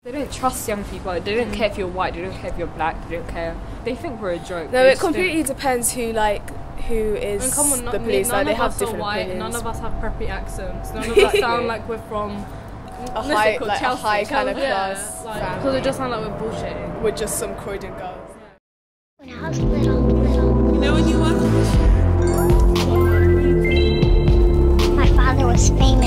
They don't trust young people. They don't care if you're white. They don't care if you're black. They don't care. They think we're a joke. No, it completely depends who is the police. Like, they have different opinions. None of us have preppy accents. None of us sound like we're from a high kind of class family. Because it just sounds like we're bullshitting. We're just some Croydon girls. When I was little. You know when you were? My father was famous.